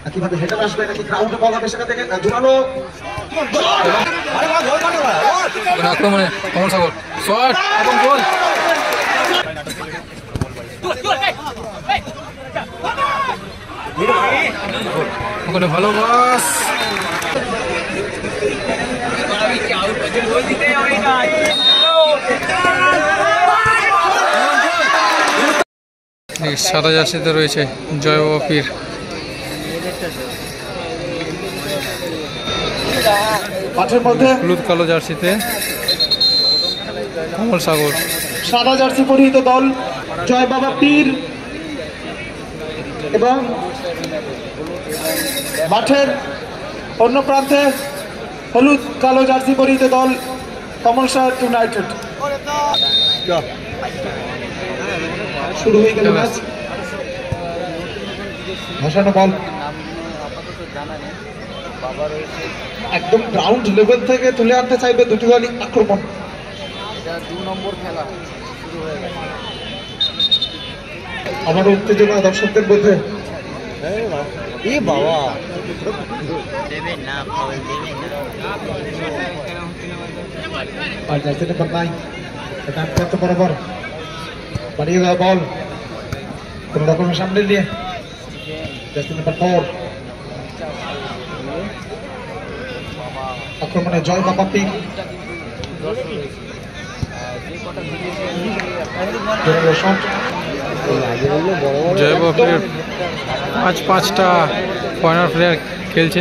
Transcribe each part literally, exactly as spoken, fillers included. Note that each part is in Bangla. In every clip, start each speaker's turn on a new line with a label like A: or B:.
A: কিভাবে হেডার আসবে নাকি গ্রাউন্ডে বল হবে সেখান থেকে জোরালো
B: আক্রমণে কমল সাগর শট এবং গোল। ওখানে ভালো পাস, সাদা জার্সিতে রয়েছে জয় বাপির।
A: মাঠের মধ্যে
B: হলুদ কালো জার্সিতে কমল সাগর,
A: সাদা জার্সি পরিহিত দল জয় বাবা পীর এবং মাঠের অন্য প্রান্তে হলুদ কালো জার্সি পরিহিত দল কমল সাগর ইউনাইটেড। শুরু হয়ে গেল ম্যাচ, ভাসানো বল একদম গ্রাউন্ড লেভেল থেকে তুলে আনতে চাইবে দুটি দলই আক্রমণ। আমার উত্তেজনা দর্শকদের মধ্যে বরাবর বাড়িয়ে দেওয়া বল কোন রকমের সামনে নিয়ে আক্রমণে জয় বাবা পীর।
B: জয় বাপির পাঁচ পাঁচটা কর্নার প্লেয়ার খেলছে।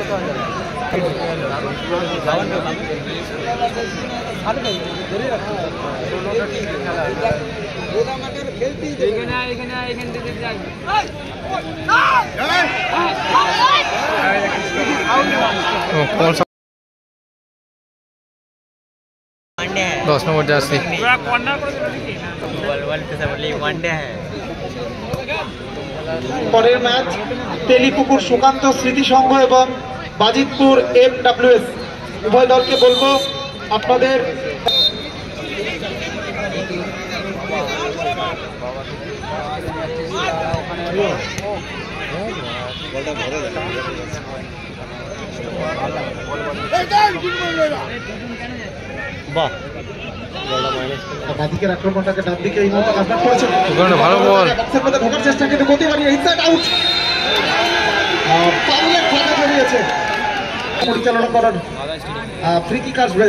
B: দশ নম্বর জার্সি
A: পরের ম্যাচ তেলিপুকুর সুকান্ত স্মৃতি সংঘ এবং বাজিতপুর এম ডাব্লিউ এস। উভয় দলকে বলবো আপনাদের বাদিকের আক্রমণটাকে ডান দিকে এই মুহূর্তে কাজবাজ করেছেন।
B: ভালো বল
A: ঢোকার চেষ্টা কিন্তু গতি বাড়িয়ে ইনসাইড আউট, পাউলের ফাঁকা বেরিয়েছে। পরিচালনা করার ফ্রি কিক আসবে,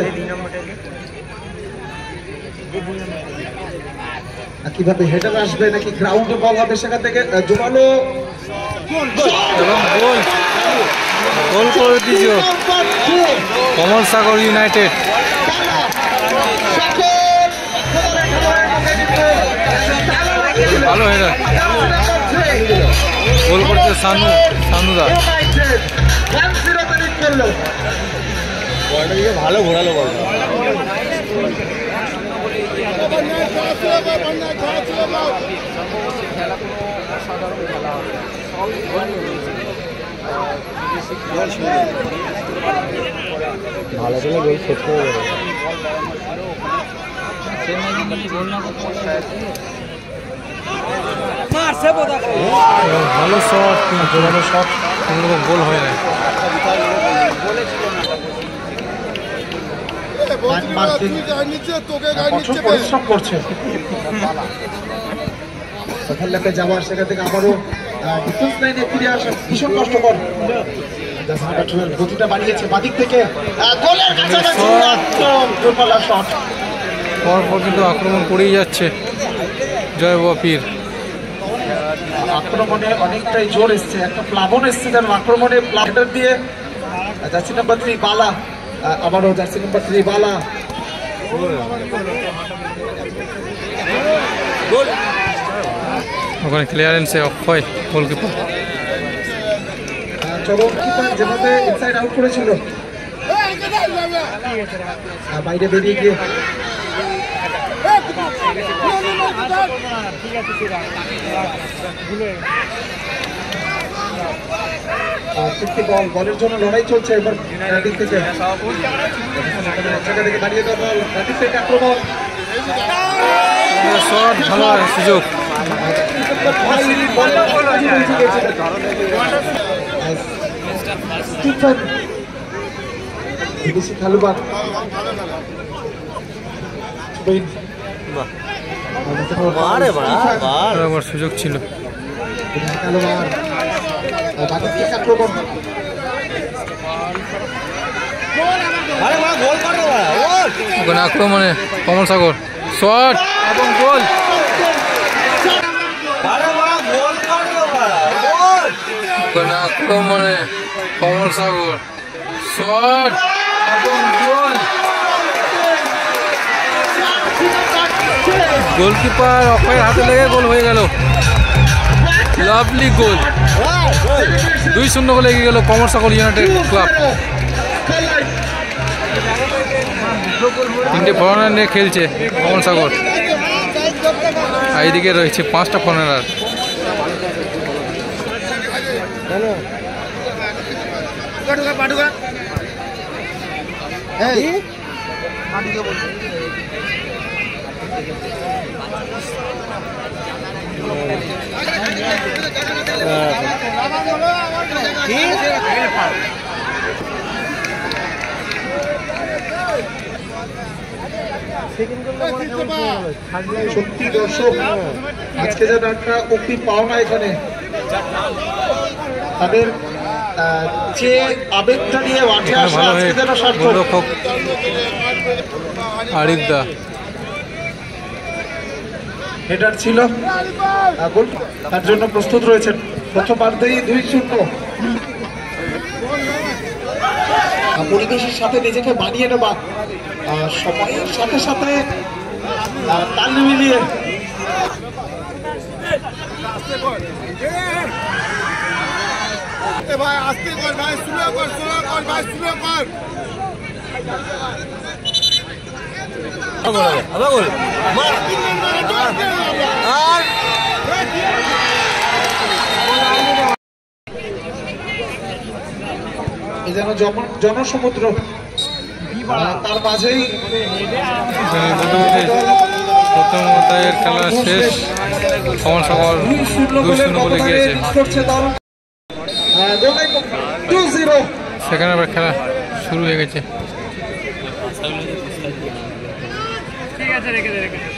A: কিভাবে হেডার আসবে নাকি গ্রাউন্ডে বল হবে সেখান থেকে জোরালো
B: গোল গোল করে দিয়েছে কমল সাগর ইউনাইটেড। ভালো হেডার, গোল করছে সানু সানুদা।
C: ভালো ঘোরালো বলটা ভালো করে গোল শেষ করে দেবে।
B: ভালো শট, জোরালো শট, কোনো রকম গোল হয় না।
A: পরিশ্রম করছে যাওয়ার, সেখান থেকে আবারও ডিফেন্স লাইনে ফিরে আসা ভীষণ কষ্টকর। গতিটা বাড়িয়েছে বাদিক থেকে,
B: পরপর কিন্তু আক্রমণ করেই যাচ্ছে জয় বাপির।
A: আক্রমণে অনেকটাই জোর এসছে, একটা প্লাবন এসছে যেন আক্রমণে প্লাবটার দিয়ে জার্সি নাম্বার থ্রি বালা, আবারও জার্সি নাম্বার থ্রি বালা
B: ওখানে ক্লিয়ারেন্সে অক্ষয় গোলকিপার।
A: চরম কিপার যেভাবে ইনসাইড আউট করেছিল, বাইরে বেরিয়ে গিয়ে বল বলের জন্য লড়াই চলছে এবার দিক থেকে জায়গা থেকে দাঁড়িয়ে দেওয়া বল থেকে আক্রমণ,
B: শট ভালো সুযোগ।
A: স্টিফেন বিদেশি খেলোয়াড়
B: আমার সুযোগ ছিল
A: খেলোয়াড় আক্রমণ
B: ওখানে আক্রমণে কমল সাগর শট এবং গোল। ওখানে আক্রমণে কমল সাগর শট এবং গোল। গোলকিপার অক্ষয়ের হাতে লেগে গোল হয়ে গেল। Lovely goal. দুই শূন্য গোলে এগিয়ে গেল কমল সাগর ইউনাইটেড ক্লাব। তিনটে ফরেনার নিয়ে খেলছে কমল সাগর, আর এইদিকে রয়েছে পাঁচটা ফরেনার।
A: সত্যি দর্শক আজকে যেন একটা অতি পাওনা এখানে তাদের যে আবেগটা নিয়ে মাঠে আসা আজকে যেন সার্থক।
B: আরিফ দা
A: হেডার ছিল গোল, তার জন্য প্রস্তুত রয়েছেন। প্রথমার্ধেই দুই শূন্য। পরিবেশের সাথে নিজেকে মানিয়ে নেবা, সময়ের সাথে সাথে তাল মিলিয়ে
D: ভাই আস্তে কর ভাই, স্লো কর স্লো কর ভাই, স্লো কর।
A: এই যেন জনসমুদ্র, তার মাঝেই
B: প্রথম অধ্যায়ের খেলা শেষ। কমল সাগর দুই শূন্য বলে গিয়েছে। সেখানে আবার খেলা শুরু হয়ে গেছে।
E: ঠিক আছে, রেখে দে রেখে দে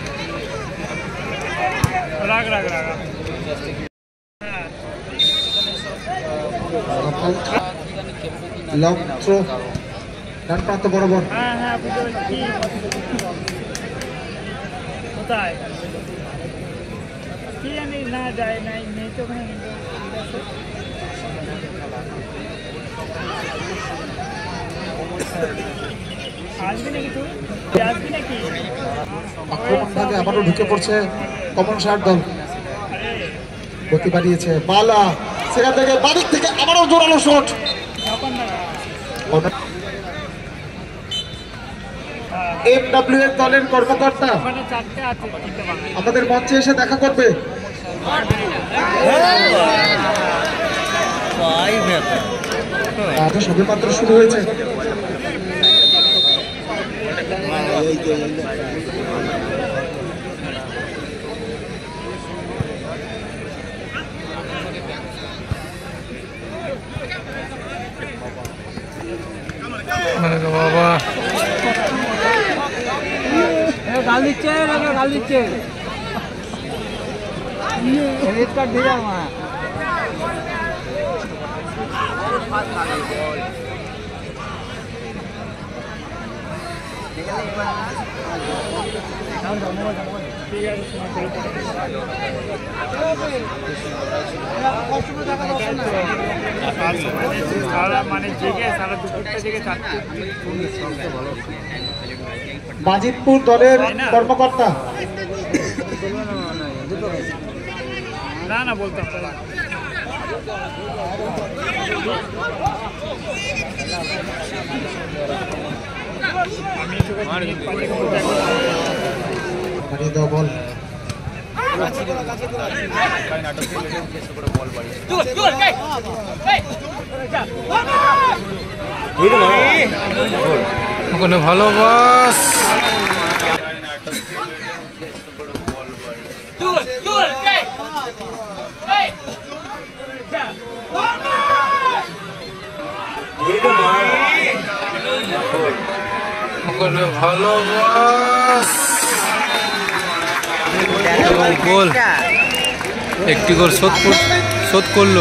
E: রাগ রাগ রাগ
A: লং থ্রো ডান প্রান্ত বরাবর।
E: হ্যাঁ হ্যাঁ বুঝতে পারছি। কোথায় কি জানি না যায় নাই, নেই তো ওখানে। আসবি নাকি তুই? আসবি নাকি?
A: আক্রমণ ভাগে আবারও ঢুকে পড়ছে কমন শার্ট দল, গতি বাড়িয়েছে বালা, সেখান থেকে বাড়ির থেকে আবারও জোরালো শট। এমডব্লিউ এর দলের কর্মকর্তা আমাদের মঞ্চে এসে দেখা করবে। সবে মাত্র শুরু হয়েছে।
B: বাবা
E: গাল দিচ্ছে গাল দিচ্ছে রেড কার্ড দিয়ে যাও মা। মানে জেগে সারা দুপুরটা জেগে চারটে।
A: বাজিতপুর দলের কর্মকর্তা
E: না না বলতাম
A: বাড়িয়ে দেওয়া বল।
B: ওখানে ভালোবাস ভালো গোল, একটি গোল শোধ শোধ করলো।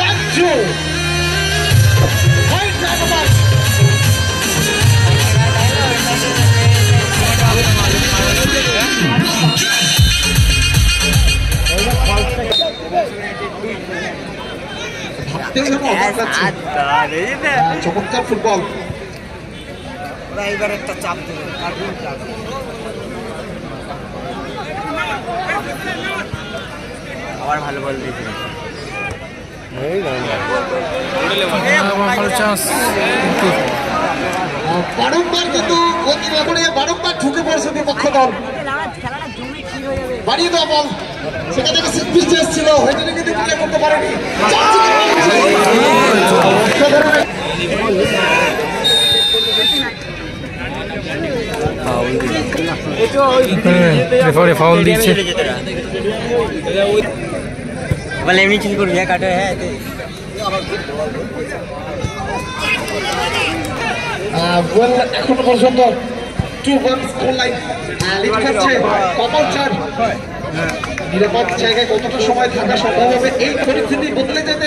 A: চমৎকার ফুটবল।
C: এবার একটা চাপ দেবে আবার ভালো বল দিয়েছে।
A: বারংবার কিন্তু বারংবার ঢুকে পড়ছে বিপক্ষ দল। বাড়িয়ে দেওয়া বল, সেখান থেকে সিট এসেছিল, হয়তো কিন্তু ক্লিয়ার করতে পারেনি।
B: ফাউল দিচ্ছে
C: বলে এমনি কিছু করবি কাটে। হ্যাঁ
A: এখনো পর্যন্ত two one score line lead করছে কমল চাঁদ। নিরাপদ জায়গায় কতটা সময় থাকা সম্ভব হবে এই পরিস্থিতি বদলে যেতে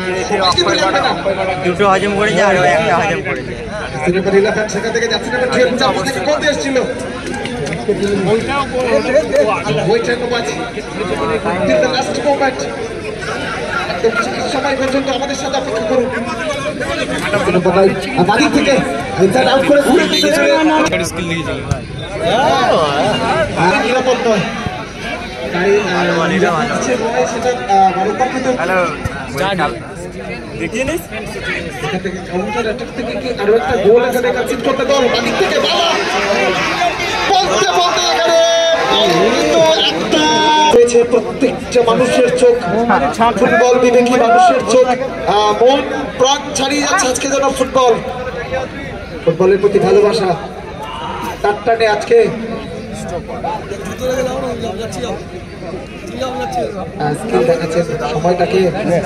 C: দুটো হজম করেছে আর একটা হজম করেছে।
A: সেখান থেকে যাচ্ছে কোন দেশ ছিল সময় পর্যন্ত আমাদের সাথে অপেক্ষা করুন। বাদিক থেকে নিরাপদ নয়, তাই সেটা বারংবার কিন্তু আরো একটা গোল এখানে কনসিড করতে দল বাদিক থেকে বলতে বলতে এখানে প্রত্যেকটা মানুষের চোখ, ফুটবল বিবেকী মানুষের চোখ, মন প্রাণ ছাড়িয়ে যাচ্ছে আজকে যেন ফুটবল ফুটবলের প্রতি ভালোবাসা তার টানে আজকে স্কিল দেখাচ্ছে সময়টাকে।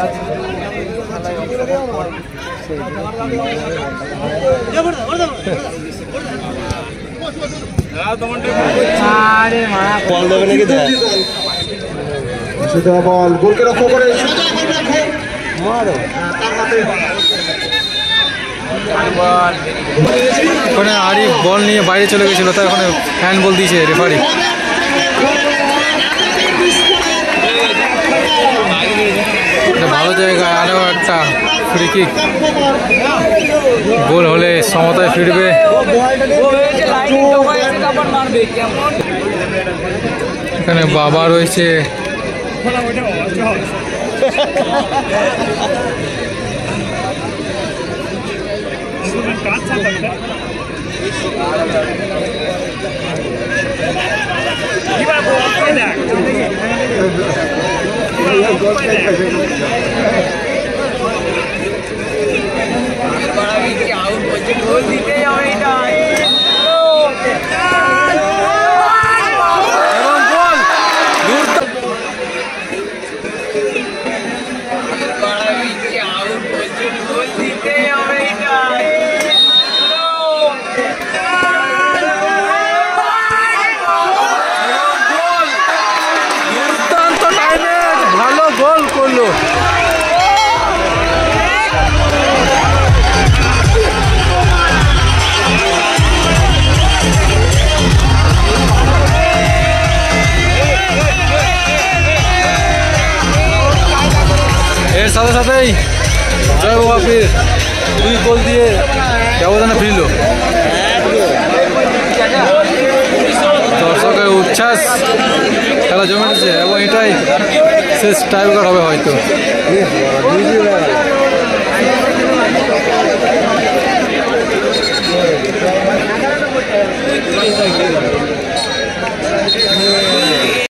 A: বল গোলকে লক্ষ্য করে
B: ওখানে আরিফ বল নিয়ে বাইরে চলে গেছিল, তাই ওখানে হ্যান্ড বল দিয়েছে রেফারি। ভালো জায়গায় আরও একটা ফ্রি কিক, গোল হলে সমতায় ফিরবে। এখানে বাবা রয়েছে, ভালো গোল করলো। এর সাথে সাথেই জয় বাপির দুই গোল দিয়ে ব্যবধানে ফিরল। দর্শকের উচ্ছ্বাস, খেলা জমে উঠেছে এবং এটাই শেষ টাইব্রেকার হবে হয়তো।